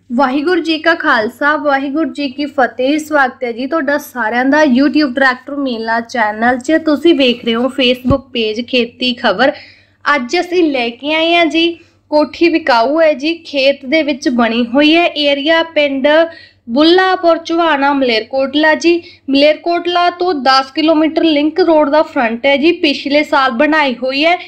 ਵਾਹਿਗੁਰੂ ਜੀ ਕਾ ਖਾਲਸਾ ਵਾਹਿਗੁਰੂ ਜੀ ਕੀ ਫਤਿਹ। ਸਵਾਗਤ ਹੈ ਜੀ ਤੁਹਾਡਾ ਸਾਰਿਆਂ ਦਾ YouTube ਟਰੈਕਟਰ ਮੇਲਾ ਚੈਨਲ 'ਚ। ਤੁਸੀਂ ਵੇਖ ਰਹੇ ਹੋ Facebook ਪੇਜ ਖੇਤੀ ਖਬਰ। ਅੱਜ ਅਸੀਂ ਲੈ ਕੇ ਆਏ ਹਾਂ ਜੀ ਕੋਠੀ ਵਿਕਾਊ ਹੈ ਜੀ, ਖੇਤ ਦੇ ਵਿੱਚ ਬਣੀ ਹੋਈ ਹੈ। ਏਰੀਆ ਪਿੰਡ ਬੁੱਲਾਪੁਰ ਚਵਾਣਾ ਮਲੇਰਕੋਟਲਾ ਜੀ। ਮਲੇਰਕੋਟਲਾ ਤੋਂ 10 ਕਿਲੋਮੀਟਰ ਲਿੰਕ ਰੋਡ ਦਾ ਫਰੰਟ ਹੈ ਜੀ। ਪਿਛਲੇ ਸਾਲ ਬਣਾਈ ਹੋਈ ਹੈ।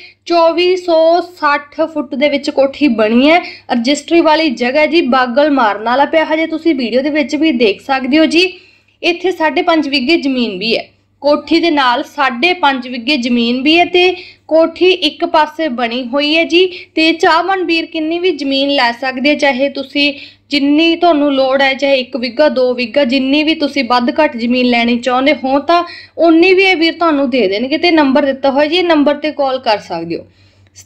2460 ਫੁੱਟ ਦੇ ਵਿੱਚ ਕੋਠੀ ਬਣੀ ਹੈ। ਰਜਿਸਟਰੀ ਵਾਲੀ ਜਗ੍ਹਾ ਜੀ, ਬਾਗਲ ਮਾਰਨ ਵਾਲਾ ਪਿਆ। ਹਜੇ ਤੁਸੀਂ ਵੀਡੀਓ ਦੇ ਵਿੱਚ ਵੀ ਦੇਖ ਸਕਦੇ ਹੋ ਜੀ। ਇੱਥੇ 5.5 ਵਿਗੇ ਜ਼ਮੀਨ ਵੀ ਹੈ। ਕੋਠੀ ਦੇ ਨਾਲ 5.5 ਵਿਗੇ ਜ਼ਮੀਨ ਵੀ ਹੈ ਤੇ ਕੋਠੀ ਇੱਕ ਪਾਸੇ ਬਣੀ ਹੋਈ ਹੈ ਜੀ। ਤੇ ਚਾਹਵਾਨ ਵੀਰ ਕਿੰਨੀ ਵੀ ਜ਼ਮੀਨ ਲੈ ਸਕਦੇ ਹੋ, ਚਾਹੇ ਤੁਸੀਂ ਜਿੰਨੀ ਤੁਹਾਨੂੰ ਲੋੜ ਹੈ, ਚਾਹੇ 1 ਵਿਗਾ 2 ਵਿਗਾ, ਜਿੰਨੀ ਵੀ ਤੁਸੀਂ ਵੱਧ ਘੱਟ ਜ਼ਮੀਨ ਲੈਣੀ ਚਾਹੁੰਦੇ ਹੋ ਤਾਂ ਉਨੀ ਵੀ ਇਹ ਵੀਰ ਤੁਹਾਨੂੰ ਦੇ ਦੇਣਗੇ। ਤੇ ਨੰਬਰ ਦਿੱਤਾ ਹੋਇਆ ਜੀ, ਇਹ ਨੰਬਰ ਤੇ ਕਾਲ ਕਰ ਸਕਦੇ ਹੋ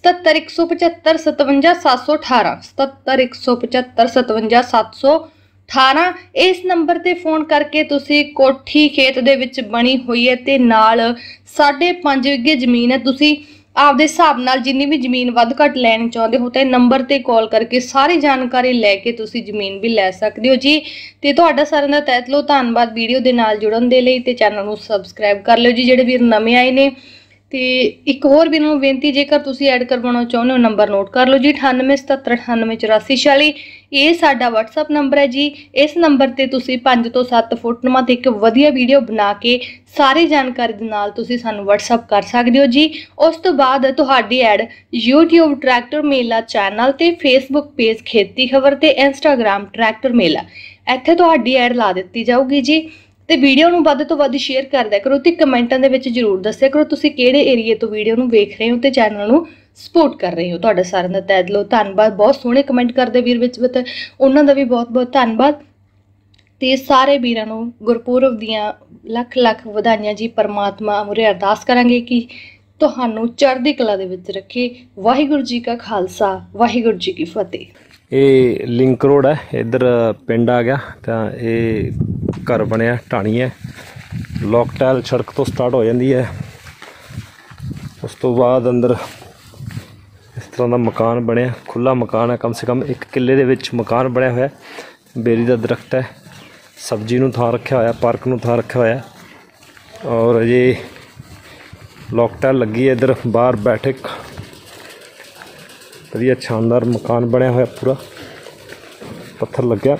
77 175 57 718 77 175 57 718। ਇਸ ਨੰਬਰ ਤੇ ਫੋਨ ਕਰਕੇ ਤੁਸੀਂ ਕੋਠੀ ਖੇਤ ਦੇ ਵਿੱਚ ਬਣੀ ਹੋਈ ਹੈ ਤੇ ਨਾਲ 5.5 ਵਿਗੇ ਜ਼ਮੀਨ ਹੈ। ਤੁਸੀਂ ਆਪਦੇ ਹਿਸਾਬ ਨਾਲ ਜਿੰਨੀ ਵੀ ਜ਼ਮੀਨ ਵੱਧ ਘੱਟ ਲੈਣੀ ਚਾਹੁੰਦੇ ਹੋ ਤਾਂ ਨੰਬਰ ਤੇ ਕਾਲ ਕਰਕੇ ਸਾਰੀ ਜਾਣਕਾਰੀ ਲੈ ਕੇ ਤੁਸੀਂ ਜ਼ਮੀਨ ਵੀ ਲੈ ਸਕਦੇ ਹੋ ਜੀ। ਤੇ ਤੁਹਾਡਾ ਸਾਰਿਆਂ ਦਾ ਤਹਿ ਦਿਲੋਂ ਧੰਨਵਾਦ ਵੀਡੀਓ ਦੇ ਨਾਲ ਜੁੜਨ ਦੇ ਲਈ। ਤੇ ਚੈਨਲ ਨੂੰ ਸਬਸਕ੍ਰਾਈਬ ਕਰ ਲਿਓ ਜੀ ਜਿਹੜੇ ਵੀਰ ਨਵੇਂ ਆਏ ਨੇ। ਤੇ ਇੱਕ ਹੋਰ ਵੀ ਨੂੰ ਬੇਨਤੀ, ਜੇਕਰ ਤੁਸੀਂ ਐਡ ਕਰਵਾਉਣਾ ਚਾਹੁੰਦੇ ਹੋ ਨੰਬਰ ਨੋਟ ਕਰ ਲਓ ਜੀ 9877988446। ਇਹ ਸਾਡਾ WhatsApp ਨੰਬਰ ਹੈ ਜੀ। ਇਸ ਨੰਬਰ ਤੇ ਤੁਸੀਂ 5 ਤੋਂ 7 ਫੁੱਟਨੁਮਾ ਤੇ ਇੱਕ ਵਧੀਆ ਵੀਡੀਓ ਬਣਾ ਕੇ ਸਾਰੀ ਜਾਣਕਾਰੀ ਦੇ ਨਾਲ ਤੁਸੀਂ ਸਾਨੂੰ WhatsApp ਕਰ ਸਕਦੇ ਹੋ ਜੀ। ਉਸ ਤੋਂ ਬਾਅਦ ਤੁਹਾਡੀ ਐਡ YouTube ਟਰੈਕਟਰ ਮੇਲਾ ਚੈਨਲ ਤੇ Facebook ਪੇਜ ਖੇਤੀ ਖਬਰ ਤੇ Instagram ਟਰੈਕਟਰ ਮੇਲਾ, ਇੱਥੇ ਤੁਹਾਡੀ ਐਡ ਲਾ ਦਿੱਤੀ ਜਾਊਗੀ ਜੀ। ਤੇ ਵੀਡੀਓ ਨੂੰ ਵੱਧ ਤੋਂ ਵੱਧ ਸ਼ੇਅਰ ਕਰ ਦਿਆ ਕਰੋ ਤੇ ਕਮੈਂਟਾਂ ਦੇ ਵਿੱਚ ਜ਼ਰੂਰ ਦੱਸਿਆ ਕਰੋ ਤੁਸੀਂ ਕਿਹੜੇ ਏਰੀਏ ਤੋਂ ਵੀਡੀਓ ਨੂੰ ਵੇਖ ਰਹੇ ਹੋ ਤੇ ਚੈਨਲ ਨੂੰ ਸਪੋਰਟ ਕਰ ਰਹੇ ਹੋ। ਤੁਹਾਡਾ ਸਾਰਿਆਂ ਦਾ ਤਹਿ ਦਿਲੋਂ ਧੰਨਵਾਦ। ਬਹੁਤ ਸੋਹਣੇ ਕਮੈਂਟ ਕਰਦੇ ਵੀਰ ਵਿੱਚ ਉਹਨਾਂ ਦਾ ਵੀ ਬਹੁਤ ਬਹੁਤ ਧੰਨਵਾਦ। ਤੇ ਸਾਰੇ ਵੀਰਾਂ ਨੂੰ ਗੁਰਪੁਰਬ ਦੀਆਂ ਲੱਖ ਲੱਖ ਵਧਾਈਆਂ ਜੀ। ਪਰਮਾਤਮਾ ਮੁਰੇ ਅਰਦਾਸ ਕਰਾਂਗੇ ਕਿ ਤੁਹਾਨੂੰ ਚੜ੍ਹਦੀ ਕਲਾ ਦੇ ਵਿੱਚ ਰੱਖੇ। ਵਾਹਿਗੁਰੂ ਜੀ ਕਾ ਖਾਲਸਾ ਵਾਹਿਗੁਰੂ ਜੀ ਕੀ ਫਤਿਹ। ਇਹ ਲਿੰਕ ਰੋਡ ਹੈ, ਇੱਧਰ ਪਿੰਡ ਆ ਗਿਆ ਤਾਂ ਇਹ ਘਰ ਬਣਿਆ ਢਾਣੀ ਹੈ। ਲੋਕਟੈਲ ਸੜਕ ਤੋਂ ਸਟਾਰਟ ਹੋ ਜਾਂਦੀ ਹੈ। ਉਸ ਤੋਂ ਬਾਅਦ ਅੰਦਰ ਇਸ ਤਰ੍ਹਾਂ ਦਾ ਮਕਾਨ ਬਣਿਆ, ਖੁੱਲ੍ਹਾ ਮਕਾਨ ਹੈ। ਕਮ ਸੇ ਕਮ 1 ਕਿੱਲੇ ਦੇ ਵਿੱਚ ਮਕਾਨ ਬਣਿਆ ਹੋਇਆ। ਬੇਰੀ ਦਾ ਦਰਖਤ ਹੈ, ਸਬਜ਼ੀ ਨੂੰ ਥਾਂ ਰੱਖਿਆ ਹੋਇਆ, ਪਾਰਕ ਨੂੰ ਥਾਂ ਰੱਖਿਆ ਹੋਇਆ। ਔਰ ਅਜੇ ਲੋਕਟੈਲ ਲੱਗੀ ਹੈ। ਇੱਧਰ ਬਾਹਰ ਬੈਠਕ, ਵਧੀਆ ਸ਼ਾਨਦਾਰ ਮਕਾਨ ਬਣਿਆ ਹੋਇਆ, ਪੂਰਾ ਪੱਥਰ ਲੱਗਿਆ।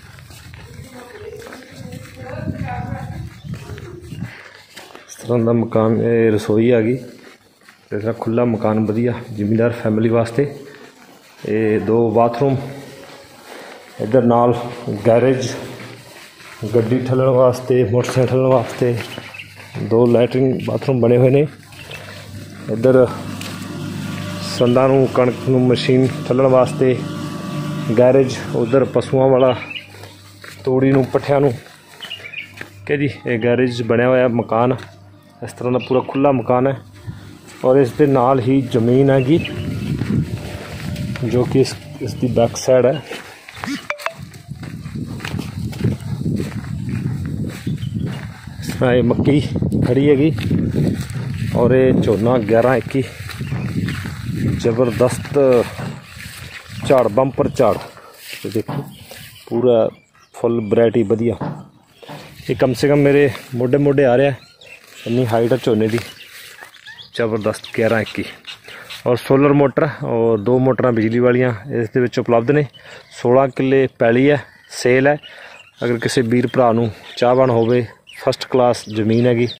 ਇਸ ਤਰ੍ਹਾਂ ਦਾ ਮਕਾਨ, ਇਹ ਰਸੋਈ ਆ ਗਈ। ਇਸ ਤਰ੍ਹਾਂ ਖੁੱਲ੍ਹਾ ਮਕਾਨ ਵਧੀਆ ਜ਼ਿਮੀਂਦਾਰ ਫੈਮਿਲੀ ਵਾਸਤੇ। ਇਹ 2 ਬਾਥਰੂਮ, ਇੱਧਰ ਨਾਲ ਗੈਰੇਜ, ਗੱਡੀ ਠੱਲਣ ਵਾਸਤੇ, ਮੋਟਰਸਾਈਕਲ ਠੱਲਣ ਵਾਸਤੇ 2 ਲੈਟਰਿੰਗ ਬਾਥਰੂਮ ਬਣੇ ਹੋਏ ਨੇ। ਇੱਧਰ ਸੰਦਾਂ ਨੂੰ, ਕਣਕ ਨੂੰ ਮਸ਼ੀਨ ਠੱਲਣ ਵਾਸਤੇ ਗੈਰੇਜ। ਉਧਰ ਪਸ਼ੂਆਂ ਵਾਲਾ, ਤੂੜੀ ਨੂੰ, ਪੱਠਿਆਂ ਨੂੰ ਕਿ ਜੀ ਇਹ ਗੈਰੇਜ ਬਣਿਆ ਹੋਇਆ ਮਕਾਨ। ਇਸ ਤਰ੍ਹਾਂ ਦਾ ਪੂਰਾ ਖੁੱਲ੍ਹਾ ਮਕਾਨ ਹੈ। ਔਰ ਇਸ ਦੇ ਨਾਲ ਹੀ ਜ਼ਮੀਨ ਹੈਗੀ ਜੋ ਕਿ ਇਸ ਦੀ ਬੈਕ ਸਾਈਡ ਹੈ। ਇਸ ਤਰ੍ਹਾਂ ਇਹ ਮੱਕੀ ਖੜੀ ਹੈਗੀ ਔਰ ਇਹ ਝੋਨਾ 11-21 ਜ਼ਬਰਦਸਤ ਝਾੜ, ਬੰਪਰ ਝਾੜ। ਦੇਖੋ ਪੂਰਾ ਫੁੱਲ ਵਰਾਇਟੀ ਵਧੀਆ। ਇਹ ਕਮ ਸੇ ਕਮ ਮੇਰੇ ਮੋਢੇ ਮੋਢੇ ਆ ਰਿਹਾ, ਇੰਨੀ ਹਾਈਟ ਹੈ ਝੋਨੇ ਦੀ, ਜ਼ਬਰਦਸਤ 11-21। ਔਰ ਸੋਲਰ ਮੋਟਰ ਔਰ 2 ਮੋਟਰਾਂ ਬਿਜਲੀ ਵਾਲੀਆਂ ਇਸ ਦੇ ਵਿੱਚ ਉਪਲਬਧ ਨੇ। 16 ਕਿੱਲੇ ਪੈਲੀ ਹੈ, ਸੇਲ ਹੈ। ਅਗਰ ਕਿਸੇ ਵੀਰ ਭਰਾ ਨੂੰ ਚਾਹਵਾਨ ਹੋਵੇ, ਫਸਟ ਕਲਾਸ ਜ਼ਮੀਨ ਹੈਗੀ।